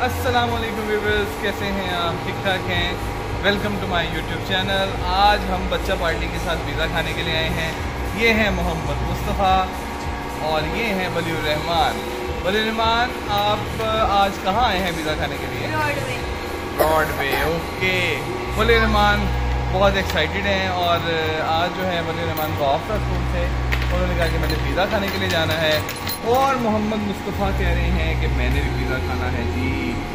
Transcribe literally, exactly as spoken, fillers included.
अस्सलाम वालेकुम व्यूअर्स, कैसे हैं आप? ठीक ठाक हैं? Welcome to my YouTube channel. आज हम बच्चा पार्टी के साथ पिज़्ज़ा खाने के लिए आए हैं। ये हैं मोहम्मद मुस्तफ़ा और ये हैं वलीउर रहमान। वलीउर रहमान, आप आज कहाँ आए हैं पिज़्ज़ा खाने के लिए? Broadway. Broadway, okay. Waliur Rahman बहुत एक्साइटेड हैं और आज जो है वलीउर रहमान को ऑफ था स्कूल से, उन्होंने कहा कि मैंने पिज़्ज़ा खाने के लिए जाना है। और मोहम्मद मुस्तफ़ा कह रहे हैं कि मैंने भी पिज़्ज़ा खाना है जी।